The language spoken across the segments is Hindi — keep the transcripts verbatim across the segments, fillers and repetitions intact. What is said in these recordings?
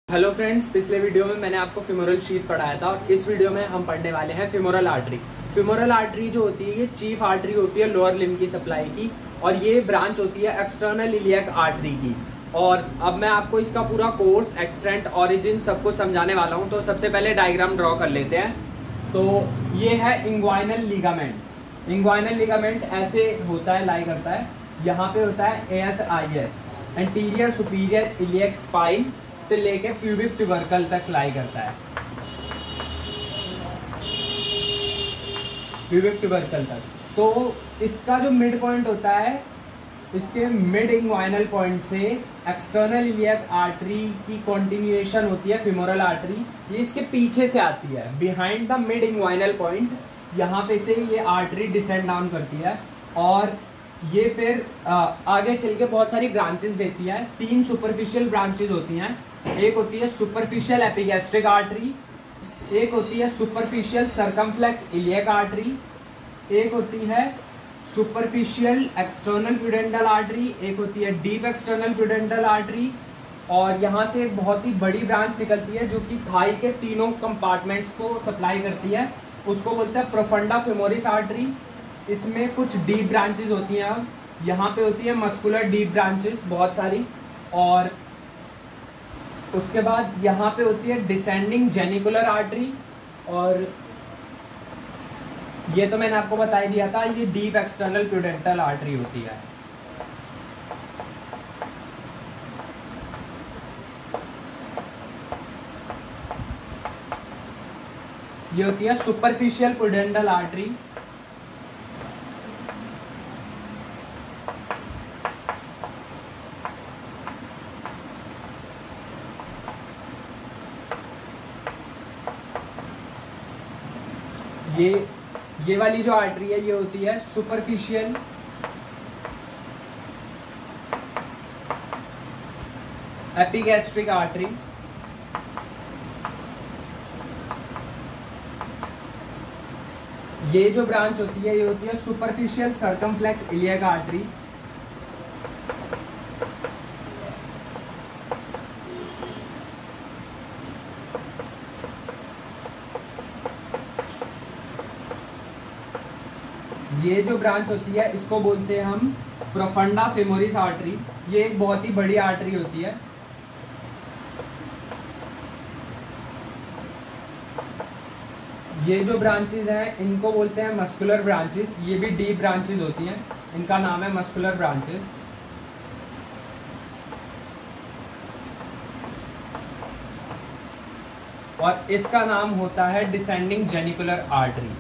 हेलो फ्रेंड्स, पिछले वीडियो में मैंने आपको फिमोरल शीथ पढ़ाया था और इस वीडियो में हम पढ़ने वाले हैं फिमोरल आर्टरी। फिमोरल आर्टरी जो होती है ये चीफ आर्टरी होती है लोअर लिम्ब की सप्लाई की, और ये ब्रांच होती है एक्सटर्नल इलियक आर्टरी की। और अब मैं आपको इसका पूरा कोर्स, एक्सटेंट, ऑरिजिन सब कुछ समझाने वाला हूँ। तो सबसे पहले डायग्राम ड्रॉ कर लेते हैं। तो ये है इंग्वाइनल लिगामेंट। इंग्वाइनल लिगामेंट ऐसे होता है, लाई करता है। यहाँ पे होता है A S I S, anterior superior iliac spine से लेके प्यूबिक ट्यूबरकल तक लाई करता है, प्यूबिक ट्यूबरकल तक। तो इसका जो मिड पॉइंट होता है, इसके मिड इंग्वाइनल पॉइंट से एक्सटर्नल इलियक आर्टरी की कंटिन्यूएशन होती है फिमोरल आर्टरी। ये इसके पीछे से आती है, behind the mid inguinal point. यहाँ पे से ये आर्टरी डिसेंड डाउन करती है और ये फिर आ, आगे चल के बहुत सारी ब्रांचेस देती है। तीन सुपरफिशियल ब्रांचेस होती हैं। एक होती है सुपरफिशियल एपिगैस्ट्रिक आर्टरी, एक होती है सुपरफिशियल सर्कमफ्लेक्स इलियक आर्टरी, एक होती है सुपरफिशियल एक्सटर्नल प्यूडेंटल आर्टरी, एक होती है डीप एक्सटर्नल प्यूडेंटल आर्टरी। और यहाँ से एक बहुत ही बड़ी ब्रांच निकलती है जो कि थाई के तीनों कंपार्टमेंट्स को सप्लाई करती है, उसको बोलते हैं प्रोफंडा फेमोरिस आर्टरी। इसमें कुछ डीप ब्रांचेस होती हैं। यहाँ पे होती है मस्कुलर डीप ब्रांचेस बहुत सारी, और उसके बाद यहाँ पे होती है डिसेंडिंग जेनिकुलर आर्टरी। और ये तो मैंने आपको बता ही दिया था, ये डीप एक्सटर्नल प्यूडेंटल आर्टरी होती है। ये होती है सुपरफिशियल प्यूडेंटल आर्टरी। ये ये वाली जो आर्टरी है ये होती है सुपरफिशियल एपिगैस्ट्रिक आर्टरी। ये जो ब्रांच होती है ये होती है सुपरफिशियल सर्कमफ्लेक्स इलियक आर्टरी। ये जो ब्रांच होती है इसको बोलते हैं हम प्रोफंडा फेमोरिस आर्टरी। ये एक बहुत ही बड़ी आर्टरी होती है। ये जो ब्रांचेस हैं इनको बोलते हैं मस्कुलर ब्रांचेस। ये भी डीप ब्रांचेस होती हैं, इनका नाम है मस्कुलर ब्रांचेस। और इसका नाम होता है डिसेंडिंग जेनिकुलर आर्टरी।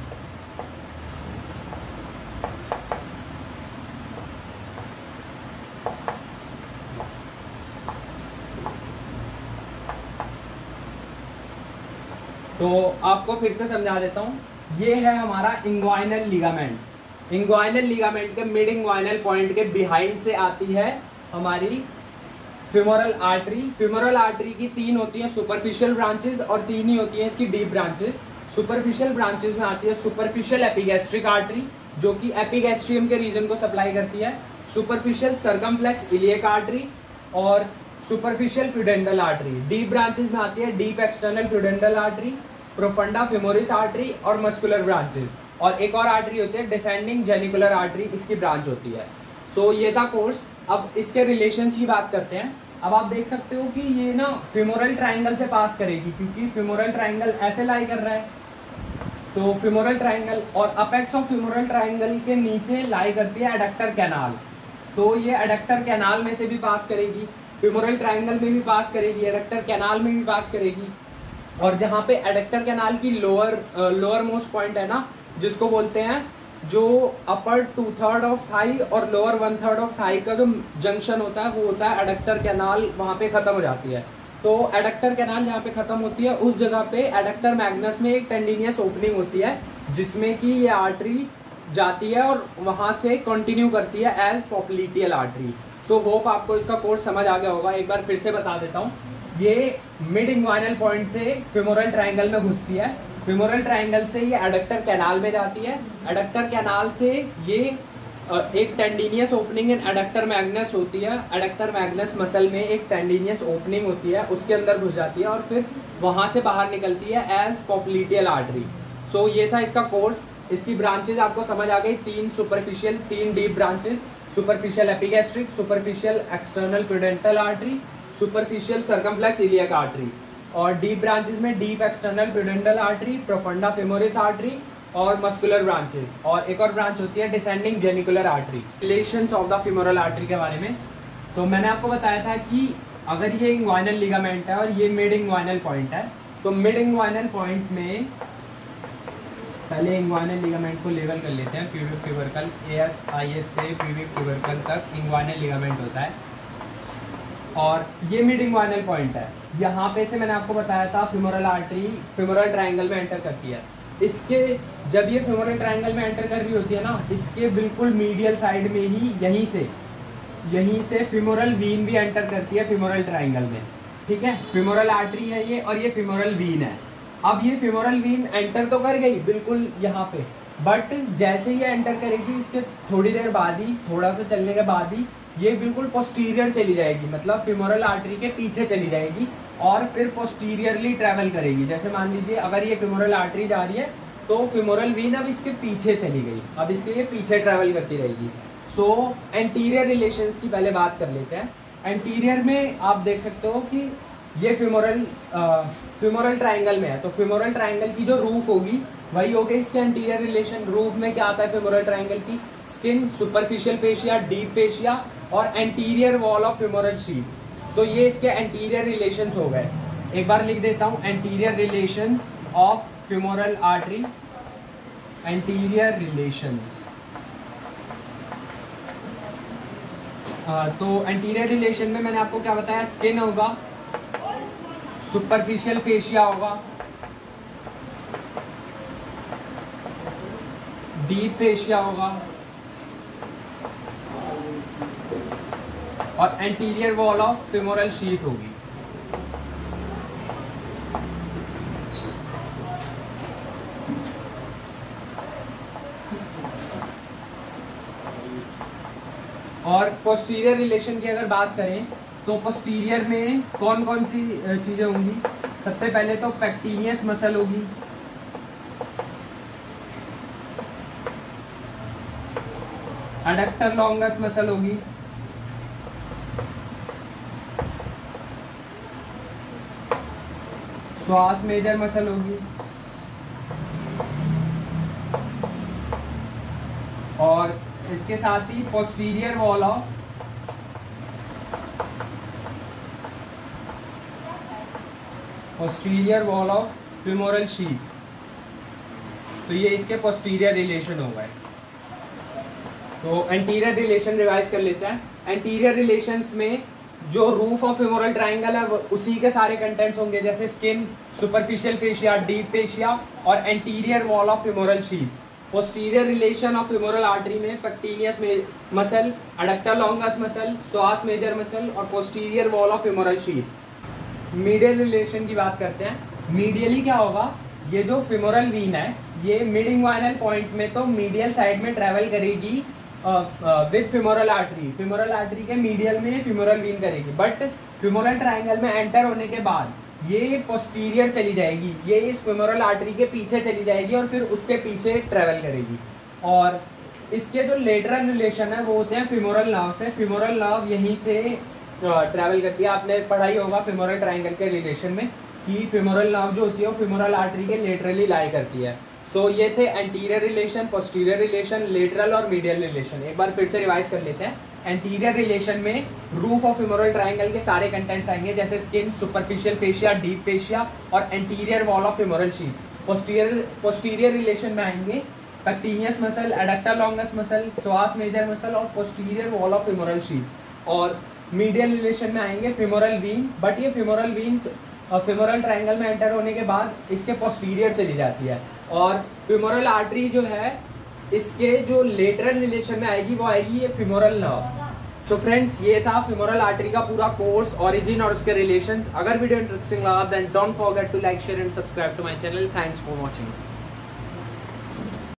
तो आपको फिर से समझा देता हूँ। ये है हमारा इंग्वाइनल लिगामेंट। इंग्वाइनल लिगामेंट के मिड इंग्वाइनल पॉइंट के बिहाइंड से आती है हमारी फिमोरल आर्टरी। फिमोरल आर्टरी की तीन होती हैं सुपरफिशियल ब्रांचेस और तीन ही होती हैं इसकी डीप ब्रांचेस। सुपरफिशियल ब्रांचेस में आती है सुपरफिशियल एपिगैस्ट्रिक आर्टरी जो कि एपिगैस्ट्रियम के रीजन को सप्लाई करती है, सुपरफिशियल सर्कमफ्लेक्स इलियक आर्टरी और superficial pudendal artery. Deep branches में आती है deep external pudendal artery, profunda femoris artery और मस्कुलर ब्रांचेस। और एक और आर्टरी होती है डिसेंडिंग जेनिकुलर आर्टरी, इसकी ब्रांच होती है। सो so, ये था कोर्स। अब इसके रिलेशंस की बात करते हैं। अब आप देख सकते हो कि ये ना फिमोरल ट्राइंगल से पास करेगी, क्योंकि फिमोरल ट्राइंगल ऐसे लाई कर रहा है। तो फिमोरल ट्राइंगल और अपेक्स ऑफ फिमोरल ट्राइंगल के नीचे लाई करती है एडक्टर कैनाल। तो ये एडक्टर कैनाल में से भी पास करेगी, फिमोरल ट्राइंगल में भी पास करेगी, एडक्टर कैनाल में भी पास करेगी। और जहाँ पे एडक्टर कैनाल की लोअर लोअर मोस्ट पॉइंट है ना, जिसको बोलते हैं जो upper two third of thigh और lower one third of thigh का जो जंक्शन होता है वो होता है एडक्टर कैनाल, वहाँ पे खत्म हो जाती है। तो एडक्टर कैनाल जहाँ पे खत्म होती है उस जगह पे एडक्टर मैग्नस में एक टेंडिनियस ओपनिंग होती है जिसमें कि ये आर्टरी जाती है और वहाँ से कंटिन्यू करती है as popliteal artery. So hope आपको इसका कोर्स समझ आ गया होगा। एक बार फिर से बता देता हूँ। ये मिड इंग्वाइनल पॉइंट से फिमोरल ट्राइंगल में घुसती है, फिमोरल ट्राइंगल से ये एडक्टर कैनाल में जाती है, एडक्टर कैनाल से ये एक tendinous opening in adductor magnus होती है। एडक्टर मैग्नस मसल में एक टेंडिनियस ओपनिंग होती है, उसके अंदर घुस जाती है और फिर वहाँ से बाहर निकलती है एज पॉप्लिटियल आर्टरी। सो ये था इसका कोर्स। इसकी ब्रांचेज आपको समझ आ गई, तीन सुपरफिशियल तीन deep branches, superficial epigastric, superficial external pudendal artery, superficial circumflex iliac artery. और डीप ब्रांचेज में deep external pudendal artery, profunda femoris artery और मस्कुलर ब्रांचेस। और एक और ब्रांच होती है descending genicular artery. Relations of the femoral artery के बारे में तो मैंने आपको बताया था कि अगर ये इंग्वाइनल लिगामेंट है और ये मिड इंग्वाइनल पॉइंट है, तो मिड इंग्वाइनल पॉइंट में पहले इंग्वाइनल लिगामेंट को लेवल कर लेते हैं। Pubic tubercle A S I S से प्यूबिक ट्यूबरकल तक इंग्वाइनल लिगामेंट होता है और ये मिड इंग्वाइनल पॉइंट है। यहाँ पे से मैंने आपको बताया था फीमोरल आर्टरी फीमोरल ट्रायंगल में एंटर करती है। इसके जब ये फीमोरल ट्रायंगल में एंटर कर रही होती है ना, इसके बिल्कुल मीडियल साइड में ही यहीं से यहीं से फीमोरल वीन भी एंटर करती है फीमोरल ट्रायंगल में। ठीक है, फीमोरल आर्टरी है ये और ये फीमोरल वीन है। अब ये फीमोरल वीन एंटर तो कर गई बिल्कुल यहाँ पे, बट जैसे ये एंटर करेगी इसके थोड़ी देर बाद ही, थोड़ा सा चलने के बाद ही ये बिल्कुल पोस्टीरियर चली जाएगी, मतलब फीमोरल आर्टरी के पीछे चली जाएगी और फिर पोस्टीरियरली ट्रैवल करेगी। जैसे मान लीजिए अगर ये फीमोरल आर्टरी जा रही है तो फीमोरल वीन अब इसके पीछे चली गई, अब इसके ये पीछे ट्रैवल करती रहेगी। सो एंटीरियर रिलेशंस की पहले बात कर लेते हैं। एंटीरियर में आप देख सकते हो कि ये फीमोरल फीमोरल ट्रायंगल में है, तो फीमोरल ट्रायंगल की जो रूफ होगी वही हो गई इसके एंटीरियर रिलेशन। रूफ में क्या आता है फीमोरल ट्रायंगल की? Skin, superficial fascia, deep fascia और anterior wall of femoral sheath. तो ये इसके एंटीरियर रिलेशंस हो गए। एक बार लिख देता हूँ, anterior relations of femoral artery, anterior relations. तो एंटीरियर रिलेशन में मैंने आपको क्या बताया? स्किन होगा, सुपरफिशियल फेशिया होगा, डीप फेशिया होगा और anterior wall of femoral sheath होगी। और पोस्टीरियर रिलेशन की अगर बात करें तो पोस्टीरियर में कौन कौन सी चीजें होंगी? सबसे पहले तो पेक्टिनियस मसल होगी, एडक्टर लॉन्गस मसल होगी, श्वास मेजर मसल होगी और इसके साथ ही posterior wall of posterior wall of femoral sheath. तो ये इसके पोस्टीरियर रिलेशन हो गए। तो एंटीरियर रिलेशन रिवाइज कर लेते हैं। एंटीरियर रिलेशंस में जो रूफ ऑफ फीमोरल ट्रायंगल है उसी के सारे कंटेंट्स होंगे, जैसे skin, superficial fascia, deep fascia और anterior wall of femoral sheath. Posterior relation of femoral artery में pectineus muscle, adductor longus muscle, psoas major muscle और posterior wall of femoral sheath. Medial relation की बात करते हैं। मीडियली क्या होगा? ये जो फीमोरल वीन है ये मिड इंग्वाइनल पॉइंट में तो मीडियल साइड में ट्रैवल करेगी with femoral artery. Femoral artery के मीडियल में फीमोरल वीन करेगी, बट फीमोरल ट्रायंगल में एंटर होने के बाद ये पोस्टीरियर चली जाएगी, ये इस फीमोरल आर्टरी के पीछे चली जाएगी और फिर उसके पीछे ट्रैवल करेगी। और इसके जो लेटरल रिलेशन है वो होते हैं फीमोरल नर्व से। फीमोरल नर्व यहीं से ट्रैवल करती है। आपने पढ़ाई होगा फीमोरल ट्रायंगल के रिलेशन में कि फीमोरल नर्व जो होती है वो फीमोरल आर्टरी के लेटरली लाई करती है। सो so, ये थे anterior relation, posterior relation, lateral और मीडियल रिलेशन। एक बार फिर से रिवाइज कर लेते हैं। एंटीरियर रिलेशन में रूफ ऑफ फीमोरल ट्रायंगल के सारे कंटेंट्स आएंगे, जैसे skin, superficial fascia, deep fascia और anterior wall of femoral sheath. Posterior posterior relation में आएंगे pectineus muscle, adductor longus muscle, psoas major muscle और posterior wall of femoral sheath. और मीडियल रिलेशन में आएंगे फीमोरल वीन, बट ये फीमोरल वीन फीमोरल ट्रायंगल में एंटर होने के बाद इसके पोस्टीरियर चली जाती है। और फीमोरल आर्टरी जो है इसके जो लेटरल रिलेशन में आएगी वो आएगी ये फीमोरल नर्व। सो फ्रेंड्स, ये था फीमोरल आर्टरी का पूरा कोर्स, ओरिजिन और उसके रिलेशंस। अगर वीडियो इंटरेस्टिंग लगा then don't forget to like, share and subscribe to my channel. Thanks for watching.